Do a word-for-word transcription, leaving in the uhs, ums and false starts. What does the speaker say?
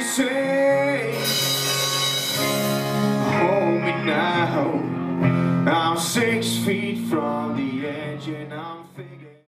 say, hold me now. I'm six feet from the edge and I'm